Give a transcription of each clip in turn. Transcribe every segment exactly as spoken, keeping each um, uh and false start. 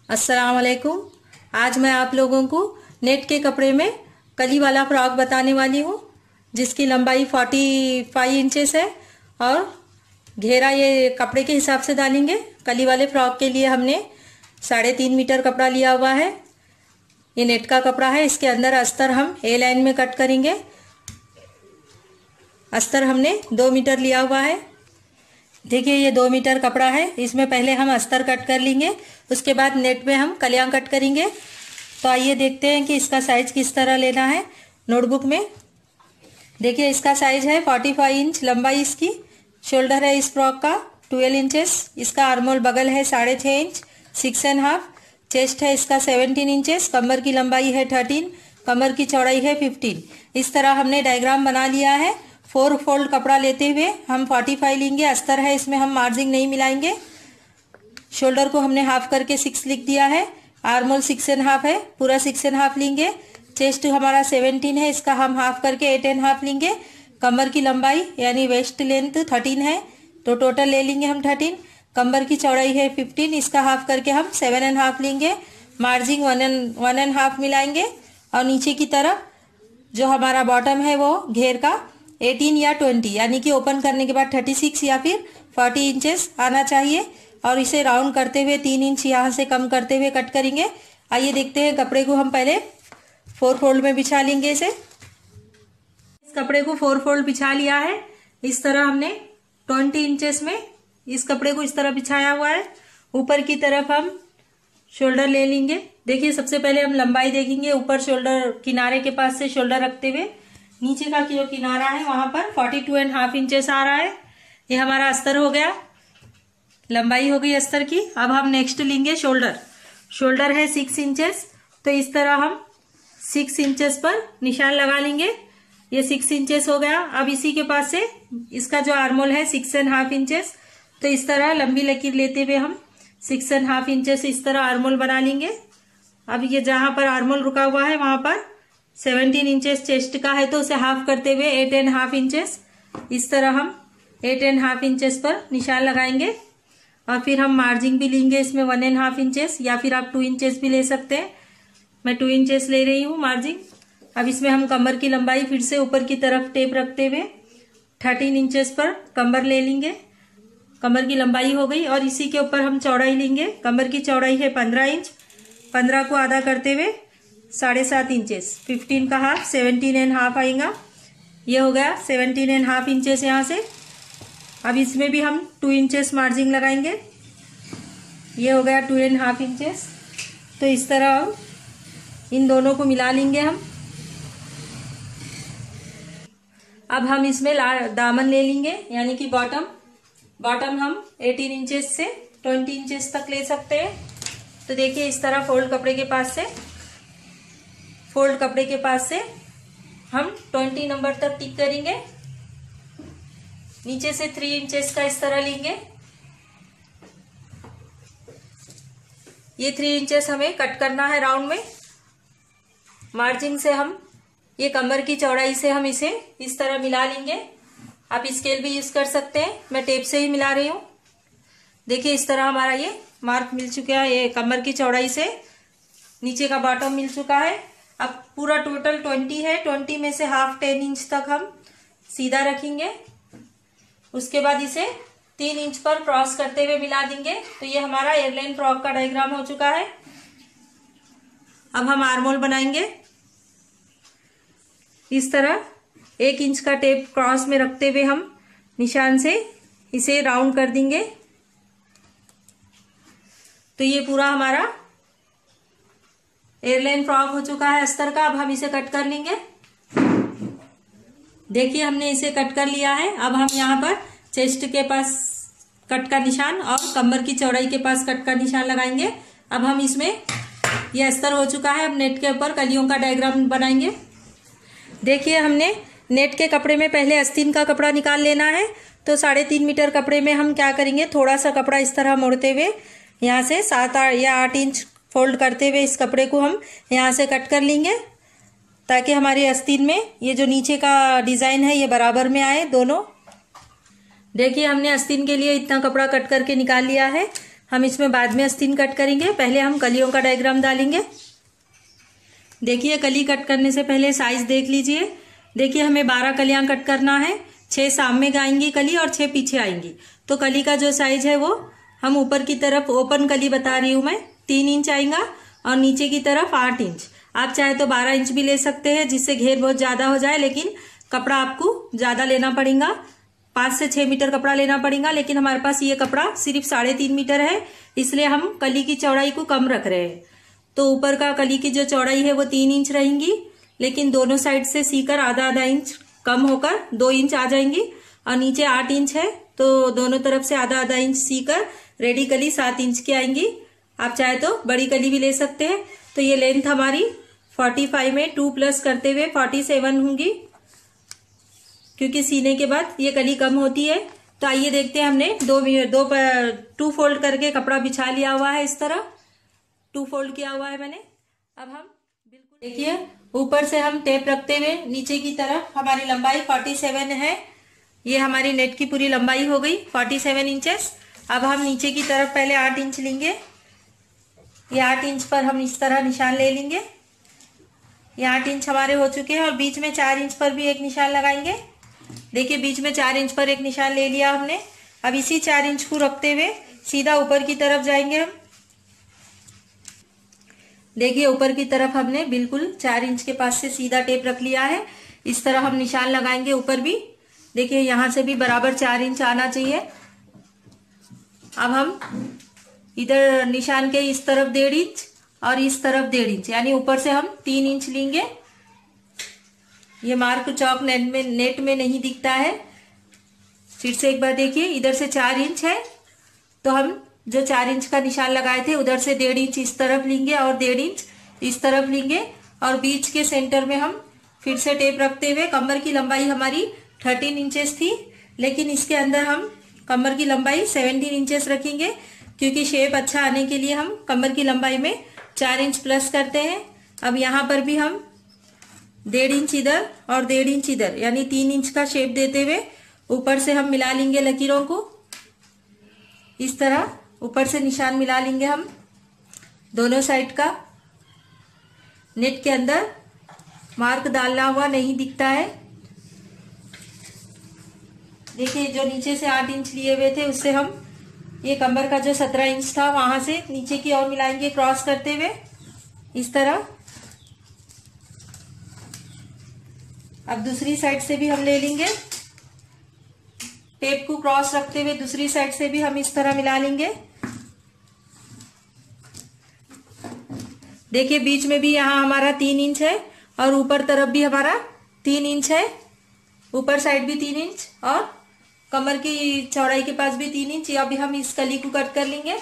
अस्सलाम वालेकुम। आज मैं आप लोगों को नेट के कपड़े में कली वाला फ्रॉक बताने वाली हूँ, जिसकी लंबाई पैंतालीस इंचेस है और घेरा ये कपड़े के हिसाब से डालेंगे। कली वाले फ्रॉक के लिए हमने साढ़े तीन मीटर कपड़ा लिया हुआ है। ये नेट का कपड़ा है। इसके अंदर अस्तर हम ए लाइन में कट करेंगे। अस्तर हमने दो मीटर लिया हुआ है। देखिए ये दो मीटर कपड़ा है। इसमें पहले हम अस्तर कट कर लेंगे, उसके बाद नेट में हम कलियां कट करेंगे। तो आइए देखते हैं कि इसका साइज किस तरह लेना है। नोटबुक में देखिए इसका साइज है पैंतालीस इंच लंबाई इसकी। शोल्डर है इस फ्रॉक का बारह इंचेस। इसका आर्मोल बगल है साढ़े छः inch six and half. Chest है इसका सत्रह इंचेस। कमर की लंबाई है तेरह, कमर की चौड़ाई है पंद्रह। इस तरह हमने डायग्राम बना लिया है। फोर फोल्ड कपड़ा लेते हुए हम पैंतालीस लेंगे। अस्तर है, इसमें हम मार्जिंग नहीं मिलाएंगे। शोल्डर को हमने हाफ करके सिक्स लिख दिया है। आर्मोल सिक्स एंड हाफ है, पूरा सिक्स एंड हाफ लेंगे। चेस्ट हमारा सेवनटीन है, इसका हम हाफ करके एट एंड हाफ लेंगे। कमर की लंबाई यानी वेस्ट लेंथ थर्टीन है, तो टोटल ले लेंगे हम थर्टीन। कमर की चौड़ाई है फिफ्टीन, इसका हाफ करके हम सेवन एंड हाफ लेंगे। Margin one and one and half मिलाएंगे। और नीचे की तरफ जो हमारा बॉटम है वो घेर का अठारह या बीस यानी कि ओपन करने के बाद छत्तीस या फिर चालीस इंचेस आना चाहिए। और इसे राउंड करते हुए तीन इंच यहाँ से कम करते हुए कट करेंगे। आइए देखते हैं। कपड़े को हम पहले फोर फोल्ड में बिछा लेंगे। इसे इस कपड़े को फोर फोल्ड बिछा लिया है। इस तरह हमने बीस इंचेस में इस कपड़े को इस तरह बिछाया हुआ है। ऊपर की तरफ हम शोल्डर ले लेंगे। देखिए सबसे पहले हम लंबाई देखेंगे। ऊपर शोल्डर किनारे के पास से शोल्डर रखते हुए नीचे का जो किनारा है वहां पर बयालीस एंड हाफ इंचेस आ रहा है। ये हमारा अस्तर हो गया, लंबाई हो गई अस्तर की। अब हम नेक्स्ट लेंगे शोल्डर। शोल्डर है सिक्स इंचेस, तो इस तरह हम सिक्स इंचेस पर निशान लगा लेंगे। ये सिक्स इंचेस हो गया। अब इसी के पास से इसका जो आर्मोल है सिक्स एंड हाफ इंचेस, तो इस तरह लंबी लकीर लेते हुए हम सिक्स एंड हाफ इंचेस इस तरह आर्मोल बना लेंगे। अब ये जहां पर आर्मोल रुका हुआ है वहां पर सेवनटीन इंचेस चेस्ट का है, तो उसे हाफ करते हुए एट एंड हाफ इंचेस इस तरह हम एट एंड हाफ इंचेस पर निशान लगाएंगे। और फिर हम मार्जिंग भी लेंगे इसमें वन एंड हाफ इंचेस, या फिर आप टू इंचेस भी ले सकते हैं। मैं टू इंचेस ले रही हूँ मार्जिंग। अब इसमें हम कमर की लंबाई फिर से ऊपर की तरफ टेप रखते हुए थर्टीन इंचेस पर कमर ले लेंगे। कमर की लंबाई हो गई। और इसी के ऊपर हम चौड़ाई लेंगे। कमर की चौड़ाई है पंद्रह इंच। पंद्रह को आधा करते हुए साढ़े सात इंचेस, फिफ्टीन का हाफ सेवनटीन एंड हाफ आएगा। ये हो गया सेवनटीन एंड हाफ इंचेस यहाँ से। अब इसमें भी हम टू इंचेस मार्जिंग लगाएंगे। ये हो गया टू एंड हाफ इंचेस। तो इस तरह हम इन दोनों को मिला लेंगे हम। अब हम इसमें दामन ले लेंगे, यानी कि बॉटम। बॉटम हम अठारह इंचेस से बीस इंचेस तक ले सकते हैं। तो देखिए इस तरह फोल्ड कपड़े के पास से फोल्ड कपड़े के पास से हम बीस नंबर तक टिक करेंगे। नीचे से थ्री इंचेस का इस तरह लेंगे। ये थ्री इंचेस हमें कट करना है राउंड में। मार्जिंग से हम ये कमर की चौड़ाई से हम इसे इस तरह मिला लेंगे। आप स्केल भी यूज कर सकते हैं, मैं टेप से ही मिला रही हूँ। देखिए इस तरह हमारा ये मार्क मिल चुका है। ये कमर की चौड़ाई से नीचे का बॉटम मिल चुका है। अब पूरा टोटल ट्वेंटी है। ट्वेंटी में से हाफ टेन इंच तक हम सीधा रखेंगे। उसके बाद इसे तीन इंच पर क्रॉस करते हुए मिला देंगे। तो ये हमारा एयरलाइन फ्रॉक का डायग्राम हो चुका है। अब हम आर्मोल बनाएंगे। इस तरह एक इंच का टेप क्रॉस में रखते हुए हम निशान से इसे राउंड कर देंगे। तो ये पूरा हमारा एयरलाइन फ्रॉक हो चुका है अस्तर का। अब हम इसे कट कर लेंगे। देखिए हमने इसे कट कर लिया है। अब हम यहाँ पर चेस्ट के पास कट का निशान और कमर की चौड़ाई के पास कट का निशान लगाएंगे। अब हम इसमें ये अस्तर हो चुका है। अब नेट के ऊपर कलियों का डायग्राम बनाएंगे। देखिए हमने नेट के कपड़े में पहले आस्तीन का कपड़ा निकाल लेना है। तो साढ़े तीन मीटर कपड़े में हम क्या करेंगे, थोड़ा सा कपड़ा इस तरह मोड़ते हुए यहाँ से सात या आठ इंच फोल्ड करते हुए इस कपड़े को हम यहाँ से कट कर लेंगे, ताकि हमारी आस्तीन में ये जो नीचे का डिजाइन है ये बराबर में आए दोनों। देखिए हमने आस्तीन के लिए इतना कपड़ा कट करके निकाल लिया है। हम इसमें बाद में आस्तीन कट करेंगे। पहले हम कलियों का डायग्राम डालेंगे। देखिए कली कट करने से पहले साइज देख लीजिए। देखिए हमें बारह कलियां कट करना है, छह सामने आएंगी कली और छह पीछे आएंगी। तो कली का जो साइज है वो हम ऊपर की तरफ ओपन कली बता रही हूं मैं, तीन इंच आएगा और नीचे की तरफ आठ इंच। आप चाहे तो बारह इंच भी ले सकते हैं जिससे घेर बहुत ज्यादा हो जाए, लेकिन कपड़ा आपको ज्यादा लेना पड़ेगा, पांच से छह मीटर कपड़ा लेना पड़ेगा। लेकिन हमारे पास ये कपड़ा सिर्फ साढ़े तीन मीटर है, इसलिए हम कली की चौड़ाई को कम रख रहे हैं। तो ऊपर का कली की जो चौड़ाई है वो तीन इंच रहेंगी, लेकिन दोनों साइड से सीकर आधा आधा इंच कम होकर दो इंच आ जाएंगी। और नीचे आठ इंच है तो दोनों तरफ से आधा आधा इंच सीकर रेडी कली सात इंच की आएंगी। आप चाहे तो बड़ी कली भी ले सकते हैं। तो ये लेंथ हमारी पैंतालीस में टू प्लस करते हुए सैंतालीस होंगी, क्योंकि सीने के बाद ये कली कम होती है। तो आइए देखते हैं, हमने दो दो टू फोल्ड करके कपड़ा बिछा लिया हुआ है, इस तरह टू फोल्ड किया हुआ है मैंने। अब हम बिल्कुल देखिए ऊपर से हम टेप रखते हुए नीचे की तरफ हमारी लंबाई सैंतालीस है। ये हमारी नेट की पूरी लंबाई हो गई सैंतालीस इंचेस। अब हम नीचे की तरफ पहले आठ इंच लेंगे। ये आठ इंच पर हम इस तरह निशान ले लेंगे। ये आठ इंच हमारे हो चुके हैं और बीच में चार इंच पर भी एक निशान लगाएंगे। देखिए बीच में चार इंच पर एक निशान ले लिया हमने। अब इसी चार इंच को रखते हुए सीधा ऊपर की तरफ जाएंगे हम। देखिए ऊपर की तरफ हमने बिल्कुल चार इंच के पास से सीधा टेप रख लिया है। इस तरह हम निशान लगाएंगे ऊपर भी। देखिए यहां से भी बराबर चार इंच आना चाहिए। अब हम इधर निशान के इस तरफ डेढ़ इंच और इस तरफ डेढ़ इंच, यानी ऊपर से हम तीन इंच लेंगे। ये मार्क चौक नेट में नेट में नहीं दिखता है। फिर से एक बार देखिए, इधर से चार इंच है तो हम जो चार इंच का निशान लगाए थे उधर से डेढ़ इंच इस तरफ लेंगे और डेढ़ इंच इस तरफ लेंगे। और बीच के सेंटर में हम फिर से टेप रखते हुए, कमर की लंबाई हमारी थर्टीन इंचेस थी, लेकिन इसके अंदर हम कमर की लंबाई सेवनटीन इंचेस रखेंगे, क्योंकि शेप अच्छा आने के लिए हम कमर की लंबाई में चार इंच प्लस करते हैं। अब यहाँ पर भी हम डेढ़ इंच इधर और डेढ़ इंच इधर, यानी तीन इंच का शेप देते हुए ऊपर से हम मिला लेंगे लकीरों को। इस तरह ऊपर से निशान मिला लेंगे हम दोनों साइड का। नेट के अंदर मार्क डालना हुआ नहीं दिखता है। देखिए जो नीचे से आठ इंच लिए हुए थे उससे हम ये कमर का जो सत्रह इंच था वहां से नीचे की ओर मिलाएंगे क्रॉस करते हुए, इस तरह। अब दूसरी साइड से भी हम ले लेंगे, टेप को क्रॉस रखते हुए दूसरी साइड से भी हम इस तरह मिला लेंगे। देखिए बीच में भी यहाँ हमारा तीन इंच है और ऊपर तरफ भी हमारा तीन इंच है, ऊपर साइड भी तीन इंच और कमर की चौड़ाई के पास भी तीन इंच। अभी हम इस कली को कट कर लेंगे।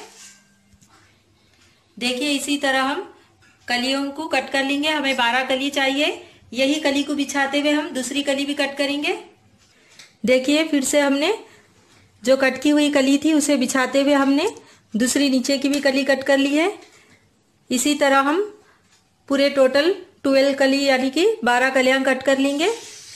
देखिए इसी तरह हम कलियों को कट कर लेंगे। हमें बारह कली चाहिए। यही कली को बिछाते हुए हम दूसरी कली भी कट करेंगे। देखिए फिर से हमने जो कट की हुई कली थी उसे बिछाते हुए हमने दूसरी नीचे की भी कली कट कर ली है। इसी तरह हम पूरे टोटल ट्वेल्व कली यानी कि बारह कलियां कट कर लेंगे।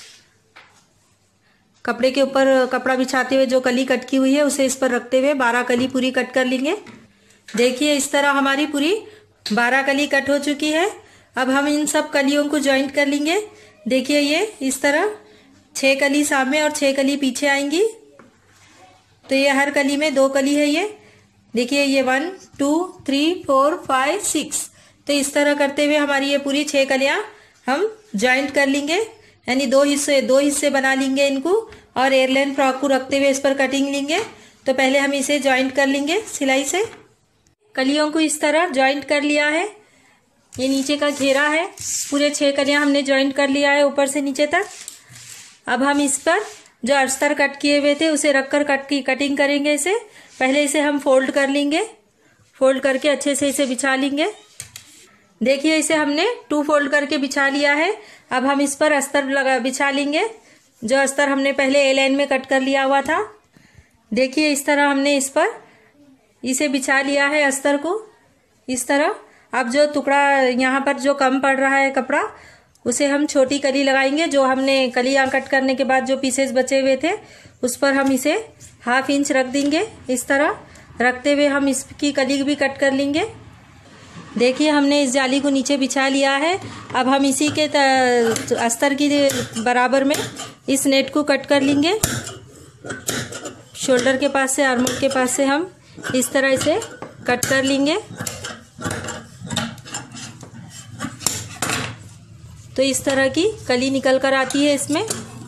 कपड़े के ऊपर कपड़ा बिछाते हुए जो कली कट की हुई है उसे इस पर रखते हुए बारह कली पूरी कट कर लेंगे। देखिए इस तरह हमारी पूरी बारह कली कट हो चुकी है। अब हम इन सब कलियों को ज्वाइंट कर लेंगे। देखिए ये इस तरह छह कली सामने और छह कली पीछे आएंगी। तो ये हर कली में दो कली है। ये देखिए ये one two three four five six. तो इस तरह करते हुए हमारी ये पूरी छह कलियां हम ज्वाइंट कर लेंगे, यानी दो हिस्से दो हिस्से बना लेंगे इनको। और एयरलाइन फ्रॉक को रखते हुए इस पर कटिंग लेंगे। तो पहले हम इसे ज्वाइंट कर लेंगे सिलाई से। कलियों को इस तरह ज्वाइंट कर लिया है। ये नीचे का घेरा है, पूरे छह कलियां हमने ज्वाइंट कर लिया है ऊपर से नीचे तक। अब हम इस पर जो अस्तर कट किए हुए थे उसे रखकर कट की कटिंग करेंगे। इसे पहले इसे हम फोल्ड कर लेंगे, फोल्ड करके अच्छे से इसे बिछा लेंगे। देखिए इसे हमने टू फोल्ड करके बिछा लिया है। अब हम इस पर अस्तर लगा बिछा लेंगे, जो अस्तर हमने पहले ए लाइन में कट कर लिया हुआ था। देखिए इस तरह हमने इस पर इसे बिछा लिया है अस्तर को, इस तरह। अब जो टुकड़ा यहाँ पर जो कम पड़ रहा है कपड़ा, उसे हम छोटी कली लगाएंगे। जो हमने कलियां कट करने के बाद जो पीसेस बचे हुए थे उस पर हम इसे हाफ इंच रख देंगे इस तरह। रखते हुए हम इसकी कली भी कट कर लेंगे। देखिए हमने इस जाली को नीचे बिछा लिया है। अब हम इसी के अस्तर की बराबर में इस नेट को कट कर लेंगे। शोल्डर के पास से, आर्मोल के पास से हम इस तरह इसे कट कर लेंगे। तो इस तरह की कली निकल कर आती है इसमें।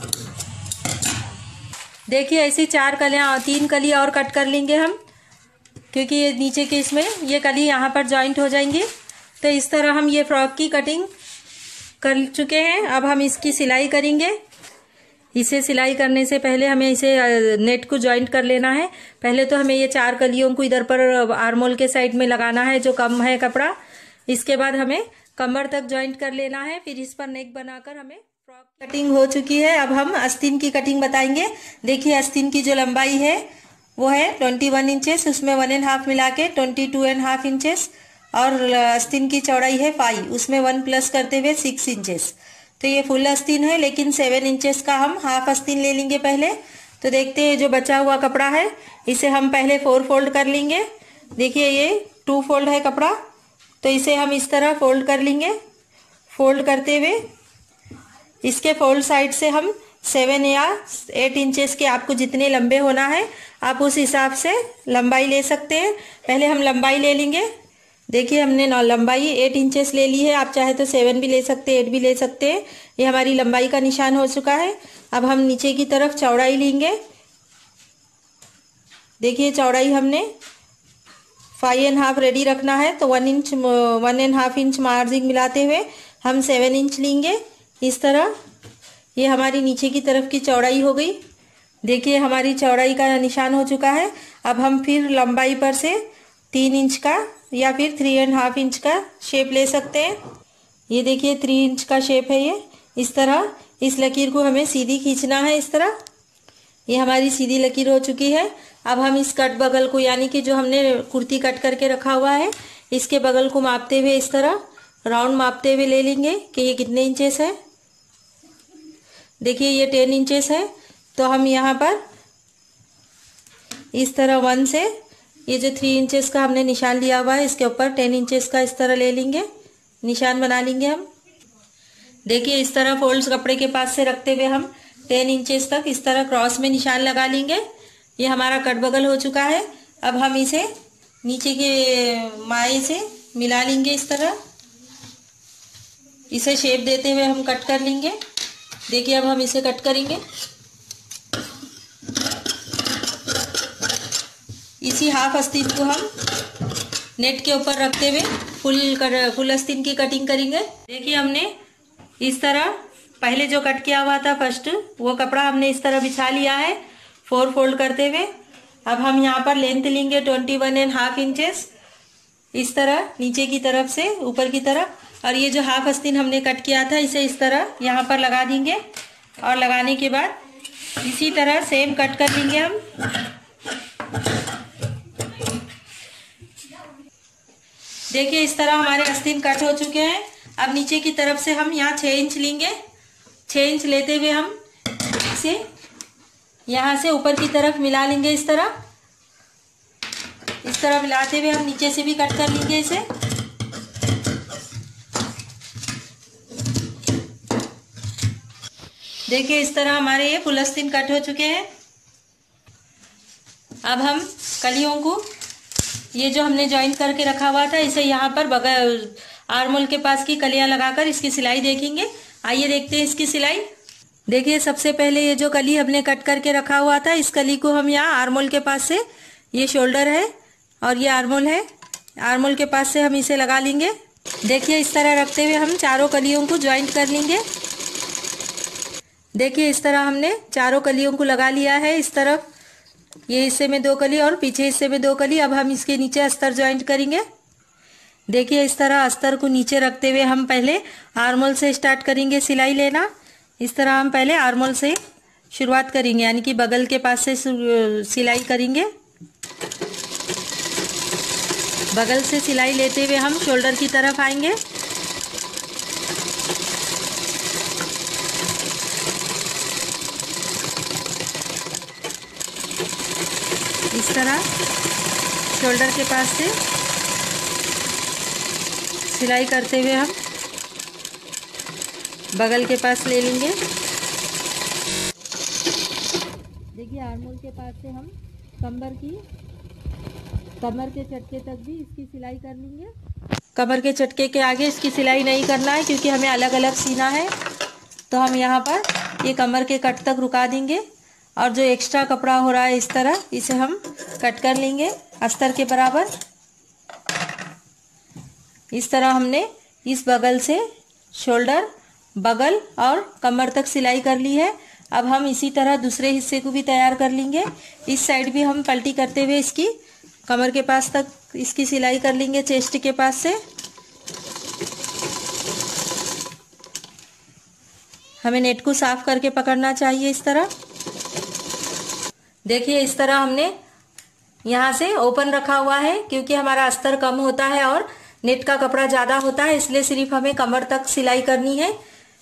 देखिए ऐसी चार कलियां, तीन कली और कट कर लेंगे हम, क्योंकि ये नीचे के इसमें ये कली यहाँ पर जॉइंट हो जाएंगी। तो इस तरह हम ये फ्रॉक की कटिंग कर चुके हैं। अब हम इसकी सिलाई करेंगे। इसे सिलाई करने से पहले हमें इसे नेट को जॉइंट कर लेना है। पहले तो हमें ये चार कलियों को इधर पर आर्मोल के साइड में लगाना है जो कम है कपड़ा। इसके बाद हमें कमर तक जॉइंट कर लेना है। फिर इस पर नेक बनाकर हमें फ्रॉक कटिंग हो चुकी है। अब हम आस्तीन की कटिंग बताएंगे। देखिए आस्तीन की जो लंबाई है वो है ट्वेंटी वन इंचेस, उसमें वन एंड हाफ मिला के twenty two and half inches, और आस्तीन की चौड़ाई है फाइव, उसमें वन प्लस करते हुए सिक्स इंचेस। तो ये फुल आस्तीन है, लेकिन सेवन इंचेस का हम हाफ आस्तीन ले लेंगे पहले। तो देखते हैं जो बचा हुआ कपड़ा है इसे हम पहले फोर फोल्ड कर लेंगे। देखिए ये टू फोल्ड है कपड़ा, तो इसे हम इस तरह फोल्ड कर लेंगे। फोल्ड करते हुए इसके फोल्ड साइड से हम सेवन या एट इंचेस के, आपको जितने लंबे होना है आप उस हिसाब से लंबाई ले सकते हैं। पहले हम लंबाई ले लेंगे। देखिए हमने लंबाई एट इंचेस ले ली है, आप चाहे तो सेवन भी ले सकते हैं, एट भी ले सकते हैं। ये हमारी लंबाई का निशान हो चुका है। अब हम नीचे की तरफ चौड़ाई लेंगे। देखिए चौड़ाई हमने फाइव एंड हाफ रेडी रखना है, तो one inch one and half inch margin मिलाते हुए हम सेवन इंच लेंगे इस तरह। ये हमारी नीचे की तरफ की चौड़ाई हो गई। देखिए हमारी चौड़ाई का निशान हो चुका है। अब हम फिर लंबाई पर से तीन इंच का या फिर थ्री एंड हाफ इंच का शेप ले सकते हैं। ये देखिए थ्री इंच का शेप है ये। इस तरह इस लकीर को हमें सीधी खींचना है इस तरह। ये हमारी सीधी लकीर हो चुकी है। अब हम इस कट बगल को, यानी कि जो हमने कुर्ती कट करके रखा हुआ है, इसके बगल को मापते हुए इस तरह राउंड मापते हुए ले लेंगे कि ये कितने इंचेस है। देखिए ये टेन इंचेस है, तो हम यहाँ पर इस तरह वन से ये जो थ्री इंचेस का हमने निशान लिया हुआ है इसके ऊपर टेन इंचेस का इस तरह ले लेंगे, निशान बना लेंगे हम। देखिए इस तरह फोल्ड्स कपड़े के पास से रखते हुए हम टेन इंचेस तक इस तरह क्रॉस में निशान लगा लेंगे। ये हमारा कट बगल हो चुका है। अब हम इसे नीचे के माए से मिला लेंगे इस तरह। इसे शेप देते हुए हम कट कर लेंगे। देखिए अब हम इसे कट करेंगे। इसी हाफ आस्तीन को हम नेट के ऊपर रखते हुए फुल कर फुल आस्तीन की कटिंग करेंगे। देखिए हमने इस तरह पहले जो कट किया हुआ था फर्स्ट, वो कपड़ा हमने इस तरह बिछा लिया है फोर फोल्ड करते हुए। अब हम यहाँ पर लेंथ लेंगे twenty one and half inches इस तरह नीचे की तरफ से ऊपर की तरफ, और ये जो हाफ आस्तीन हमने कट किया था इसे इस तरह यहाँ पर लगा देंगे। और लगाने के बाद इसी तरह सेम कट कर लेंगे हम। देखिए इस तरह हमारे आस्तीन कट हो चुके हैं। अब नीचे की तरफ से हम यहाँ छः इंच लेंगे। छः इंच लेते हुए हम इसे यहाँ से ऊपर की तरफ मिला लेंगे इस तरह। इस तरह मिलाते हुए हम नीचे से भी कट कर लेंगे इसे। देखिए इस तरह हमारे ये फुल आस्तीन कट हो चुके हैं। अब हम कलियों को, ये जो हमने जॉइन करके रखा हुआ था, इसे यहाँ पर बगल आर्मोल के पास की कलियां लगाकर इसकी सिलाई देखेंगे। आइए देखते हैं इसकी सिलाई। देखिए सबसे पहले ये जो कली हमने कट करके रखा हुआ था, इस कली को हम यहाँ आर्मोल के पास से, ये शोल्डर है और ये आर्मोल है, आर्मोल के पास से हम इसे लगा लेंगे। देखिए इस तरह रखते हुए हम चारों कलियों को ज्वाइंट कर लेंगे। देखिए इस तरह हमने चारों कलियों को लगा लिया है इस तरफ, ये हिस्से में दो कली और पीछे हिस्से में दो कली। अब हम इसके नीचे अस्तर ज्वाइंट करेंगे। देखिए इस तरह अस्तर को नीचे रखते हुए हम पहले आर्मोल से स्टार्ट करेंगे सिलाई लेना। इस तरह हम पहले आर्मोल से शुरुआत करेंगे, यानी कि बगल के पास से सिलाई करेंगे। बगल से सिलाई लेते हुए हम शोल्डर की तरफ आएंगे। इस तरह शोल्डर के पास से सिलाई करते हुए हम बगल के पास ले लेंगे। देखिए आर्मोल के पास से हम कमर की कमर के चटके तक भी इसकी सिलाई कर लेंगे। कमर के चटके के आगे इसकी सिलाई नहीं करना है क्योंकि हमें अलग अलग सीना है, तो हम यहाँ पर ये कमर के कट तक रुका देंगे और जो एक्स्ट्रा कपड़ा हो रहा है इस तरह इसे हम कट कर लेंगे अस्तर के बराबर। इस तरह हमने इस बगल से शोल्डर, बगल और कमर तक सिलाई कर ली है। अब हम इसी तरह दूसरे हिस्से को भी तैयार कर लेंगे। इस साइड भी हम पलटी करते हुए इसकी कमर के पास तक इसकी सिलाई कर लेंगे, चेस्ट के पास से। हमें नेट को साफ करके पकड़ना चाहिए इस तरह। देखिए इस तरह हमने यहाँ से ओपन रखा हुआ है क्योंकि हमारा अस्तर कम होता है और नेट का कपड़ा ज़्यादा होता है, इसलिए सिर्फ हमें कमर तक सिलाई करनी है,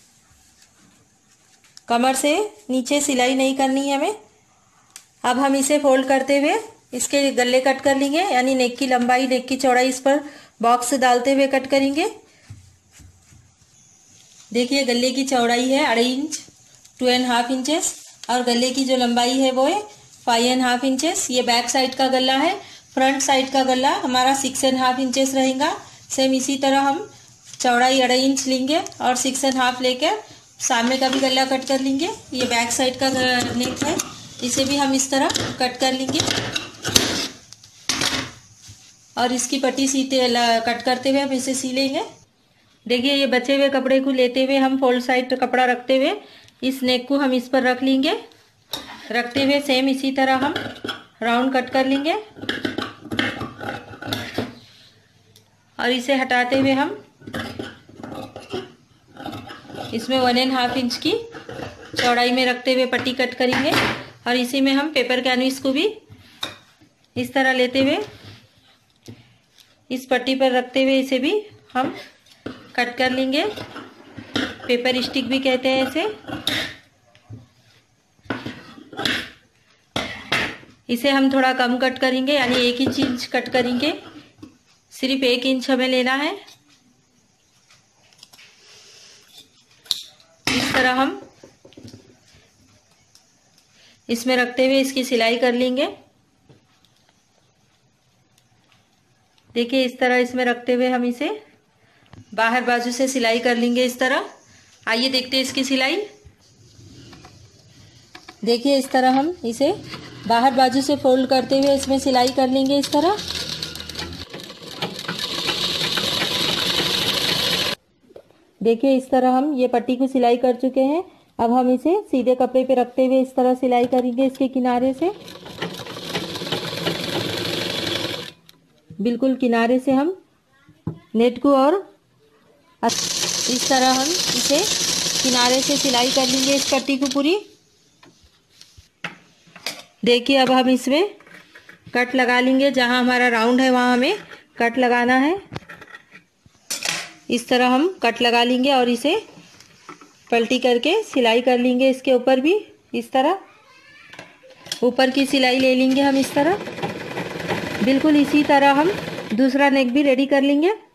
कमर से नीचे सिलाई नहीं करनी है हमें। अब हम इसे फोल्ड करते हुए इसके गले कट कर लेंगे, यानी नेक की लंबाई, नेक की चौड़ाई इस पर बॉक्स डालते हुए कट करेंगे। देखिए गले की चौड़ाई है अढ़ाई inch, two and half inches, और गले की जो लंबाई है वो है फाइव एंड हाफ इंचेस। ये बैक साइड का गला है। फ्रंट साइड का गला हमारा सिक्स एंड हाफ इंचेस रहेगा। सेम इसी तरह हम चौड़ाई अढ़ाई इंच लेंगे और सिक्स एंड हाफ लेकर सामने का भी गला कट कर लेंगे। ये बैक साइड का नेक है, इसे भी हम इस तरह कट कर लेंगे और इसकी पट्टी सीते कट करते हुए हम इसे सी लेंगे। देखिए ये बचे हुए कपड़े को लेते हुए हम फोल्ड साइड कपड़ा रखते हुए इस नेक को हम इस पर रख लेंगे। रखते हुए सेम इसी तरह हम राउंड कट कर लेंगे और इसे हटाते हुए हम इसमें वन एंड हाफ इंच की चौड़ाई में रखते हुए पट्टी कट करेंगे और इसी में हम पेपर कैनविस को भी इस तरह लेते हुए इस पट्टी पर रखते हुए इसे भी हम कट कर लेंगे। पेपर स्टिक भी कहते हैं इसे। इसे हम थोड़ा कम कट करेंगे, यानी एक इंच इंच कट करेंगे, सिर्फ एक इंच हमें लेना है। इस तरह हम इसमें रखते हुए इसकी सिलाई कर लेंगे। देखिए इस तरह इसमें रखते हुए हम इसे बाहर बाजू से सिलाई कर लेंगे इस तरह। आइए देखते हैं इसकी सिलाई। देखिए इस तरह हम इसे बाहर बाजू से फोल्ड करते हुए इसमें सिलाई कर लेंगे इस तरह। देखिए इस तरह हम ये पट्टी को सिलाई कर चुके हैं। अब हम इसे सीधे कपड़े पे रखते हुए इस तरह सिलाई करेंगे इसके किनारे से। बिल्कुल किनारे से हम नेट को और इस तरह हम इसे किनारे से सिलाई कर लेंगे इस पट्टी को पूरी। देखिए अब हम इसमें कट लगा लेंगे, जहां हमारा राउंड है वहां हमें कट लगाना है। इस तरह हम कट लगा लेंगे और इसे पलटी करके सिलाई कर लेंगे इसके ऊपर भी। इस तरह ऊपर की सिलाई ले लेंगे हम इस तरह। बिल्कुल इसी तरह हम दूसरा नेक भी रेडी कर लेंगे।